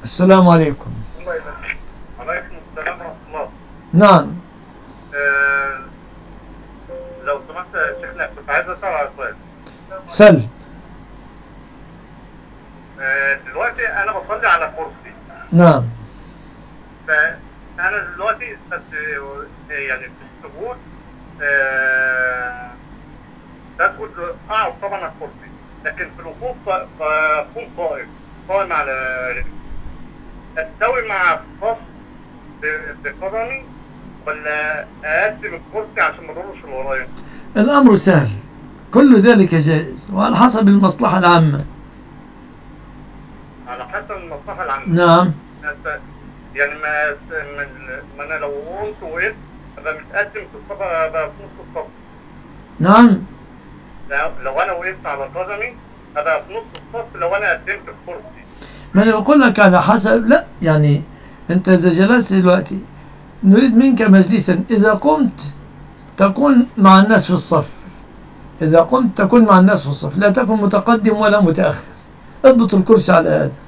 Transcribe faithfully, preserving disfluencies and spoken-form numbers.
السلام عليكم. الله يبارك. وعليكم السلام ورحمة الله. نعم. آه لو سمحت يا شيخنا كنت عايز أسأل على سؤال. سل. آه دلوقتي أنا بصلي على كرسي. نعم. فأنا دلوقتي بس يعني في السجود آه بسجد أقعد طبعا على الكرسي، لكن في الوقوف بكون قائم قائم على رجلي. أستوي مع الصف بقدمي ولا أقدم الكرسي عشان ما أضرش اللي ورايا؟ الأمر سهل، كل ذلك جائز وعلى حسب المصلحة العامة. على حسب المصلحة العامة. نعم. يعني ما ما أنا لو قمت وقفت أبقى متقدم في الصف، أبقى في نص الصف. نعم. لو أنا وقفت على قدمي أبقى في نص الصف لو أنا قدمت الكرسي. ما أنا بقول لك على حسب، لا يعني أنت إذا جلست دلوقتي نريد منك مجلسا، إذا قمت تكون مع الناس في الصف، إذا قمت تكون مع الناس في الصف، لا تكن متقدم ولا متأخر، اضبط الكرسي على هذا.